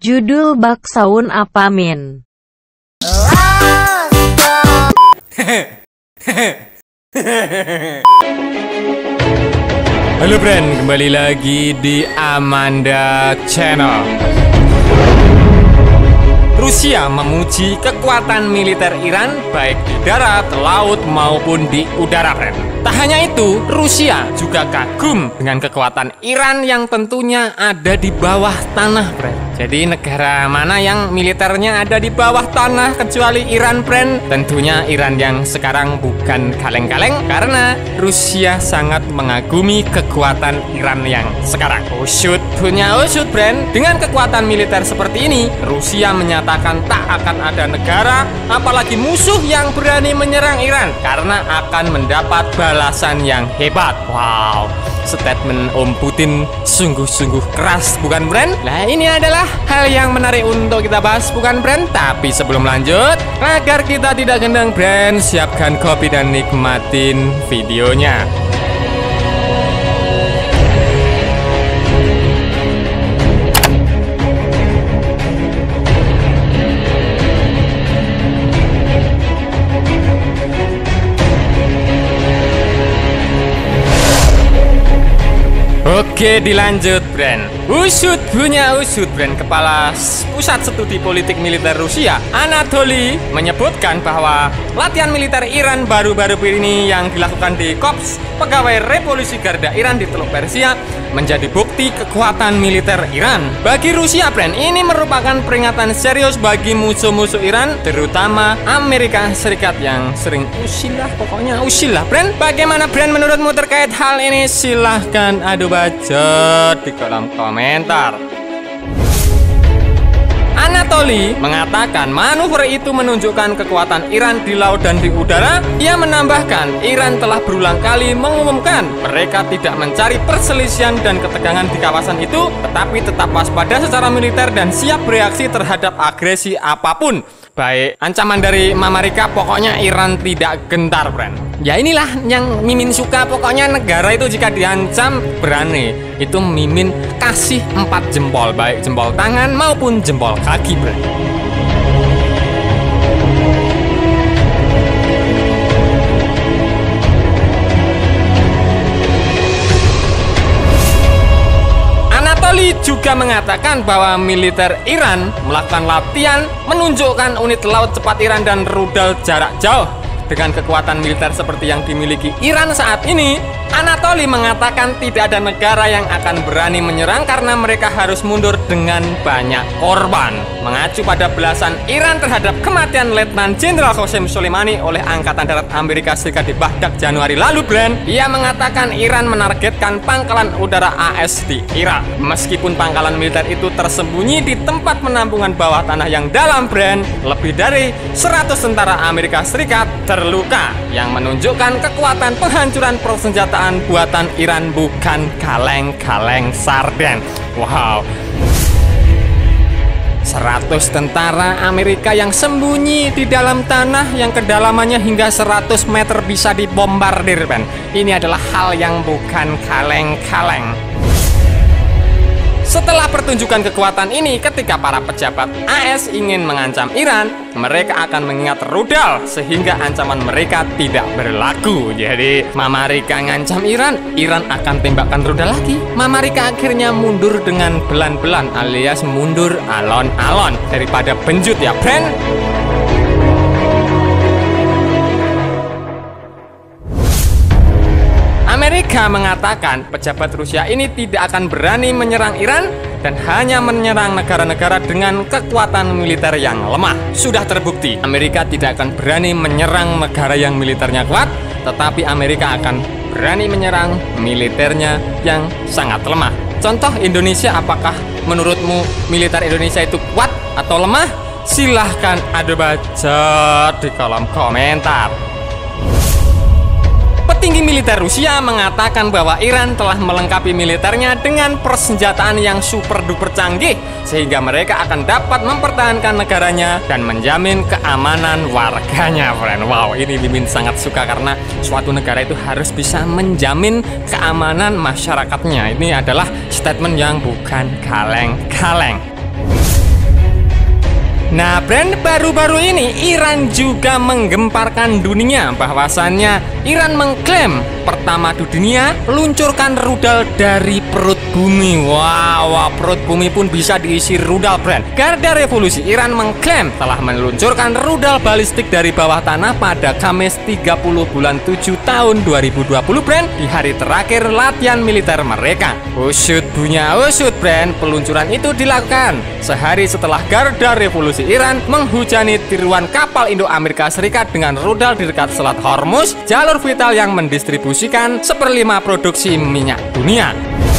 Judul Baksaun apa Min? Halo friend, kembali lagi di Amanda Channel. Rusia memuji kekuatan militer Iran baik di darat, laut maupun di udara, friend. Tak hanya itu, Rusia juga kagum dengan kekuatan Iran yang tentunya ada di bawah tanah, friend. Jadi negara mana yang militernya ada di bawah tanah kecuali Iran, friend? Tentunya Iran yang sekarang bukan kaleng-kaleng, karena Rusia sangat mengagumi kekuatan Iran yang sekarang. Usut punya usut, friend. Dengan kekuatan militer seperti ini, Rusia menyatakan tak akan ada negara, apalagi musuh yang berani menyerang Iran, karena akan mendapat balasan yang hebat. Wow, statement Om Putin sungguh-sungguh keras, bukan, friend? Nah, ini adalah hal yang menarik untuk kita bahas, bukan, friend? Tapi sebelum lanjut, agar kita tidak gendang, friend, siapkan kopi dan nikmatin videonya. Oke, dilanjut, friend. Usut punya usut, friend. Kepala Pusat Studi Politik Militer Rusia, Anatoly, menyebutkan bahwa latihan militer Iran baru-baru ini yang dilakukan di Korps Pegawai Revolusi Garda Iran di Teluk Persia menjadi bukti kekuatan militer Iran. Bagi Rusia, friend, ini merupakan peringatan serius bagi musuh-musuh Iran, terutama Amerika Serikat yang sering usilah, pokoknya usilah, friend. Bagaimana, friend, menurutmu terkait hal ini? Silahkan adu bacot di kolom komentar. Anatoly mengatakan manuver itu menunjukkan kekuatan Iran di laut dan di udara. Ia menambahkan, Iran telah berulang kali mengumumkan mereka tidak mencari perselisihan dan ketegangan di kawasan itu, tetapi tetap waspada secara militer dan siap bereaksi terhadap agresi apapun. Baik ancaman dari Amerika, pokoknya Iran tidak gentar, friend. Ya inilah yang Mimin suka, pokoknya negara itu jika diancam berani. Itu Mimin kasih 4 jempol, baik jempol tangan maupun jempol kaki, friend. Anatoly juga mengatakan bahwa militer Iran melakukan latihan menunjukkan unit laut cepat Iran dan rudal jarak jauh. Dengan kekuatan militer seperti yang dimiliki Iran saat ini, Anatoly mengatakan tidak ada negara yang akan berani menyerang karena mereka harus mundur dengan banyak korban. Mengacu pada belasan Iran terhadap kematian Letnan Jenderal Qasem Soleimani oleh Angkatan Darat Amerika Serikat di Baghdad Januari lalu, friend, ia mengatakan Iran menargetkan pangkalan udara AS di Irak. Meskipun pangkalan militer itu tersembunyi di tempat penampungan bawah tanah yang dalam, friend, lebih dari 100 tentara Amerika Serikat terluka, yang menunjukkan kekuatan penghancuran persenjataan buatan Iran bukan kaleng-kaleng sarden. Wow, 100 tentara Amerika yang sembunyi di dalam tanah yang kedalamannya hingga 100 meter bisa dibombardir, Ben. Ini adalah hal yang bukan kaleng-kaleng. Setelah pertunjukan kekuatan ini, ketika para pejabat AS ingin mengancam Iran, mereka akan mengingat rudal sehingga ancaman mereka tidak berlaku. Jadi, Amerika ngancam Iran, Iran akan tembakkan rudal lagi. Amerika akhirnya mundur dengan belan-belan alias mundur alon-alon daripada benjut, ya, friend. Amerika mengatakan pejabat Rusia ini tidak akan berani menyerang Iran dan hanya menyerang negara-negara dengan kekuatan militer yang lemah. Sudah terbukti, Amerika tidak akan berani menyerang negara yang militernya kuat, tetapi Amerika akan berani menyerang militernya yang sangat lemah. Contoh Indonesia, apakah menurutmu militer Indonesia itu kuat atau lemah? Silahkan adu bacot di kolom komentar. Petinggi militer Rusia mengatakan bahwa Iran telah melengkapi militernya dengan persenjataan yang super duper canggih sehingga mereka akan dapat mempertahankan negaranya dan menjamin keamanan warganya, friend. Wow, ini Mimin sangat suka karena suatu negara itu harus bisa menjamin keamanan masyarakatnya. Ini adalah statement yang bukan kaleng-kaleng. Nah, brand baru-baru ini Iran juga menggemparkan dunia bahwasannya Iran mengklaim pertama di dunia meluncurkan rudal dari perut bumi. Wow, perut bumi pun bisa diisi rudal, brand. Garda Revolusi Iran mengklaim telah meluncurkan rudal balistik dari bawah tanah pada Kamis 30 bulan 7 tahun 2020, brand, di hari terakhir latihan militer mereka. Usut punya usut, brand. Peluncuran itu dilakukan sehari setelah Garda Revolusi Iran menghujani tiruan kapal Indo-Amerika Serikat dengan rudal di dekat Selat Hormuz, jalur vital yang mendistribusikan 1/5 produksi minyak dunia.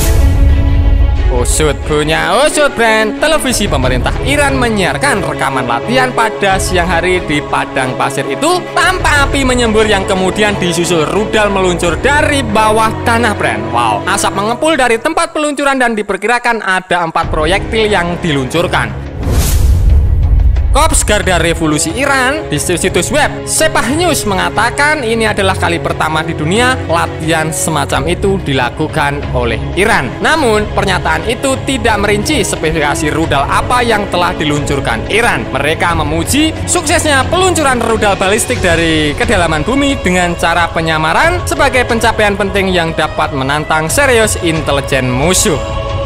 Usut punya usut, brand. Televisi pemerintah Iran menyiarkan rekaman latihan pada siang hari di padang pasir itu tanpa api menyembur yang kemudian disusul rudal meluncur dari bawah tanah, brand. Wow, asap mengepul dari tempat peluncuran dan diperkirakan ada 4 proyektil yang diluncurkan. Korps Garda Revolusi Iran di situs web Sepah News mengatakan ini adalah kali pertama di dunia latihan semacam itu dilakukan oleh Iran. Namun, pernyataan itu tidak merinci spesifikasi rudal apa yang telah diluncurkan Iran. Mereka memuji suksesnya peluncuran rudal balistik dari kedalaman bumi dengan cara penyamaran sebagai pencapaian penting yang dapat menantang serius intelijen musuh.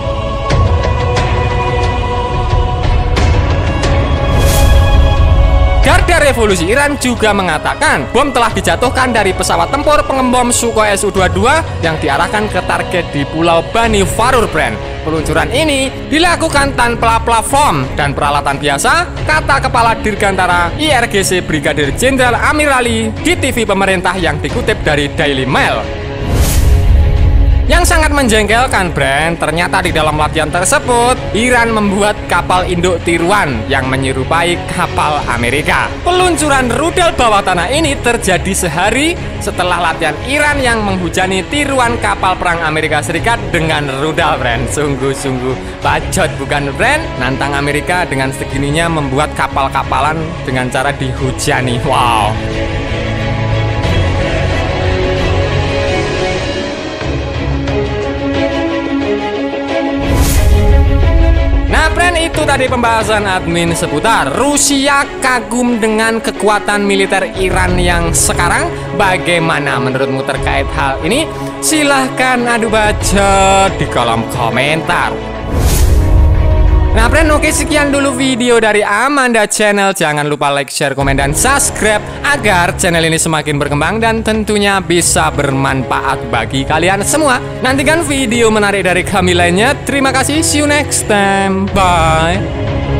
Garda Revolusi Iran juga mengatakan bom telah dijatuhkan dari pesawat tempur pengebom Sukhoi Su-22 yang diarahkan ke target di Pulau Bani Farur, brand. Peluncuran ini dilakukan tanpa platform dan peralatan biasa, kata Kepala Dirgantara IRGC Brigadir Jenderal Amir Ali di TV pemerintah yang dikutip dari Daily Mail. Yang sangat menjengkelkan, brand, ternyata di dalam latihan tersebut Iran membuat kapal induk tiruan yang menyerupai kapal Amerika. Peluncuran rudal bawah tanah ini terjadi sehari setelah latihan Iran yang menghujani tiruan kapal perang Amerika Serikat dengan rudal, brand. Sungguh-sungguh bacot, bukan, brand? Nantang Amerika dengan segininya membuat kapal-kapalan dengan cara dihujani. Wow. Nah, brand, itu tadi pembahasan admin seputar Rusia kagum dengan kekuatan militer Iran yang sekarang. Bagaimana menurutmu terkait hal ini? Silahkan adu bacot di kolom komentar. Nah, brand, oke, sekian dulu video dari Amanda Channel. Jangan lupa like, share, komen, dan subscribe agar channel ini semakin berkembang dan tentunya bisa bermanfaat bagi kalian semua. Nantikan video menarik dari kami lainnya. Terima kasih, see you next time, bye.